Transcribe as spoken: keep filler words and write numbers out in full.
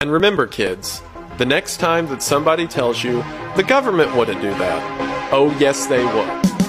And remember, kids, the next time that somebody tells you the government wouldn't do that, oh yes they would.